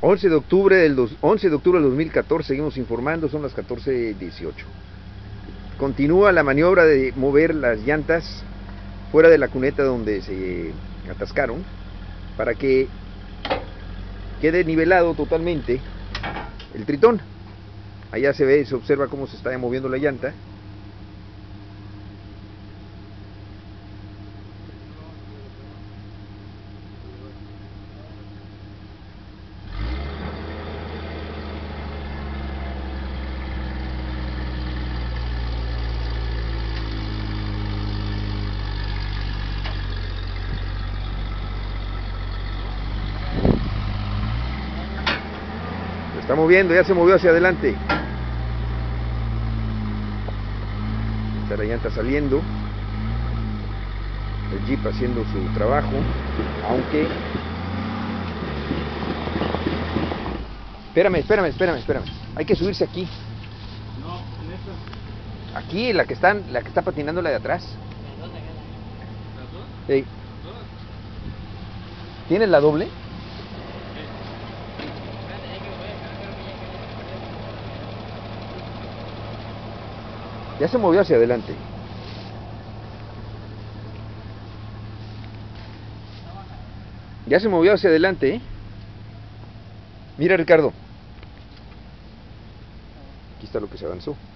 11 de octubre del 2014, seguimos informando, son las 14:18. Continúa la maniobra de mover las llantas fuera de la cuneta donde se atascaron para que quede nivelado totalmente el tritón. Allá se ve, se observa cómo se está moviendo la llanta. Se está moviendo, ya se movió hacia adelante. Está la llanta saliendo, el Jeep haciendo su trabajo, aunque... Espérame. Hay que subirse aquí. No, en esta. Aquí, la que está patinando la de atrás. ¿Las dos? Hey. ¿Las dos? ¿Tienes la doble? Ya se movió hacia adelante. Ya se movió hacia adelante, ¿eh? Mira, Ricardo. Aquí está lo que se avanzó.